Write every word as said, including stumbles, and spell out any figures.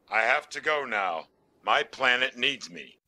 I have to go now. My planet needs me.